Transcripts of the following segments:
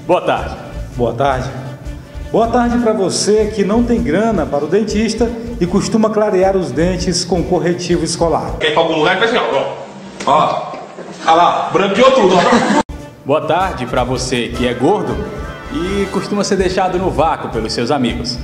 Boa tarde. Boa tarde. Boa tarde para você que não tem grana para o dentista e costuma clarear os dentes com corretivo escolar. Quer ir para algum lugar e faz assim, ó. Olha lá, branqueou tudo, ó. Boa tarde para você que é gordo e costuma ser deixado no vácuo pelos seus amigos.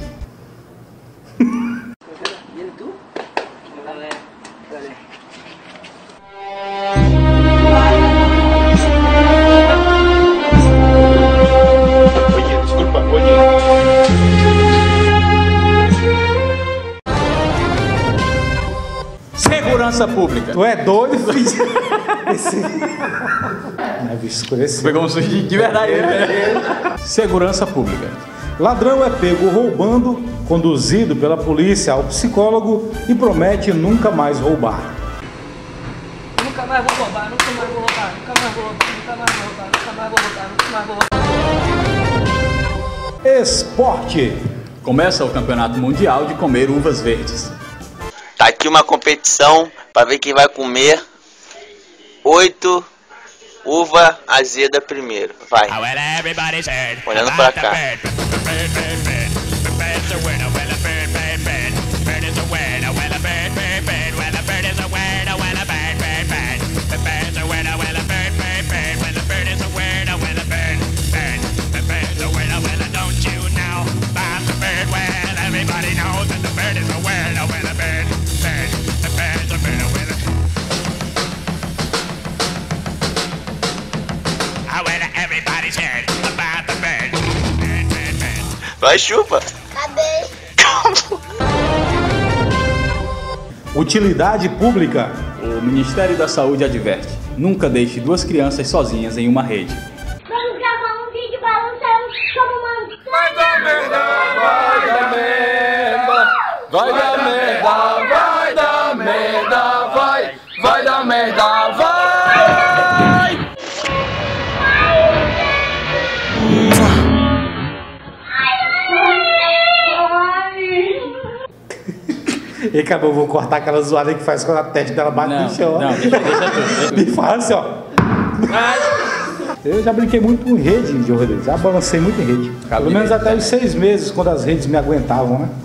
Segurança pública. Tu é doido, filho? Minha vista escureceu. Pegou um susto de verdade, né? Segurança pública. Ladrão é pego roubando, conduzido pela polícia ao psicólogo e promete nunca mais roubar. Nunca mais vou roubar, nunca mais vou roubar, nunca mais vou roubar, nunca mais vou roubar, nunca mais vou roubar, nunca mais vou roubar. Esporte. Começa o Campeonato Mundial de comer uvas verdes. Tá aqui uma competição para ver quem vai comer 8 uva azeda primeiro. Vai. Olhando pra cá. Vai, chupa. Acabei. Utilidade pública. O Ministério da Saúde adverte: nunca deixe duas crianças sozinhas em uma rede. Vamos gravar um vídeo balançando como uma... Vai dar merda, vai dar merda, vai dar merda, vai dar merda, vai dar merda, vai. E acabou, eu vou cortar aquela zoada que faz quando a testa dela bate no chão. Não, deixa tudo. Me fala assim, ó. Eu já brinquei muito com rede de Rodrigo, já balancei muito em rede. Pelo menos até os 6 meses, quando as redes me aguentavam, né?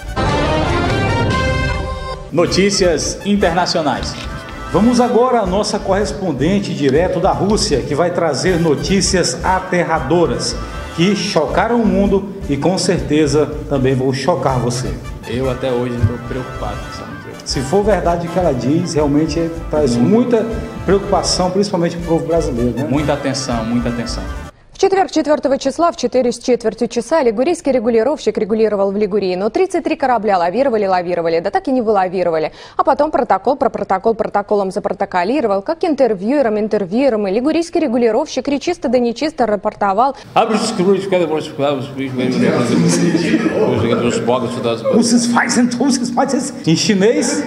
Notícias internacionais. Vamos agora à nossa correspondente direto da Rússia, que vai trazer notícias aterradoras, que chocaram o mundo e com certeza também vão chocar você. Eu até hoje estou preocupado com essa notícia. Se for verdade o que ela diz, realmente traz muita preocupação, principalmente para o povo brasileiro, né? Muita atenção, muita atenção. В четверг 4 числа в 4:04 часа лигурийский регулировщик регулировал в Лигурии, но 33 корабля лавировали, да так и не вылавировали. А потом протоколом запротоколировал, как интервьюером, и лигурийский регулировщик речисто да нечисто рапортовал. Em chinês,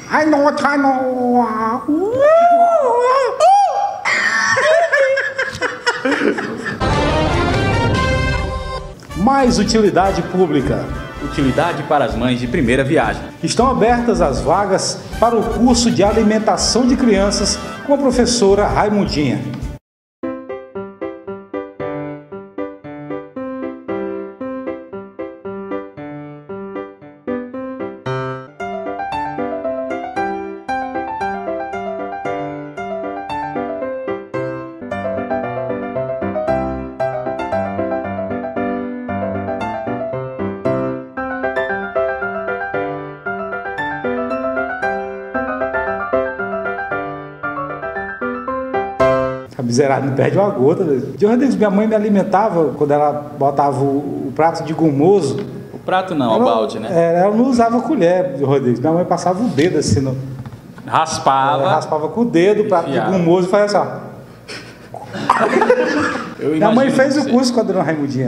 mais utilidade pública. Utilidade para as mães de primeira viagem. Estão abertas as vagas para o curso de alimentação de crianças com a professora Raimundinha. A miserável não perde uma gota. De uma vez minha mãe me alimentava quando ela botava o prato de gumoso. O prato não, o balde, né? Ela não usava colher, Rodrigo. Minha mãe passava o dedo assim no... Raspava. Raspava com o dedo o prato de gumoso e fazia assim, ó. Minha mãe fez o curso com a dona Raimundinha.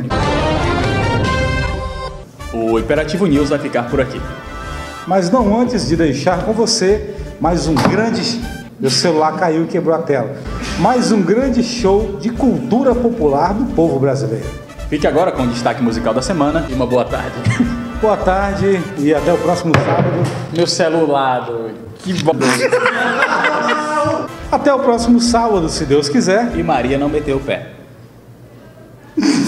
O Imperativo News vai ficar por aqui. Mas não antes de deixar com você mais um grande... Meu celular caiu e quebrou a tela. Mais um grande show de cultura popular do povo brasileiro. Fique agora com o destaque musical da semana e uma boa tarde. Boa tarde e até o próximo sábado. Meu celular, doido. Que bom. Até o próximo sábado, se Deus quiser. E Maria não meteu o pé.